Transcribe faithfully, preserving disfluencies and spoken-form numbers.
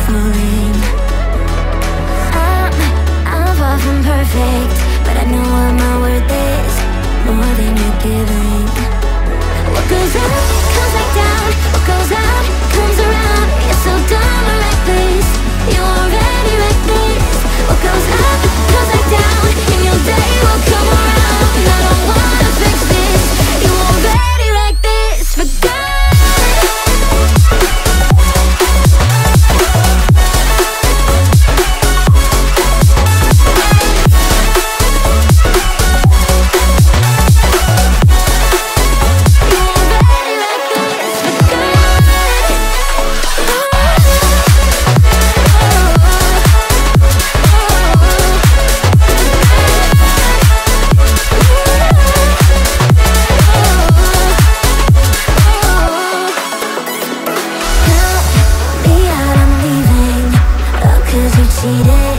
falling. I'm, I'm far from perfect, but I know what my worth is, more than you're giving. What goes up, comes back down. What goes out, comes around. You're so dumb and reckless, you already reckless. What goes up, comes back down, and your day will come around. I don't wanna fix this, you already wrecked this. Forget. Cheated.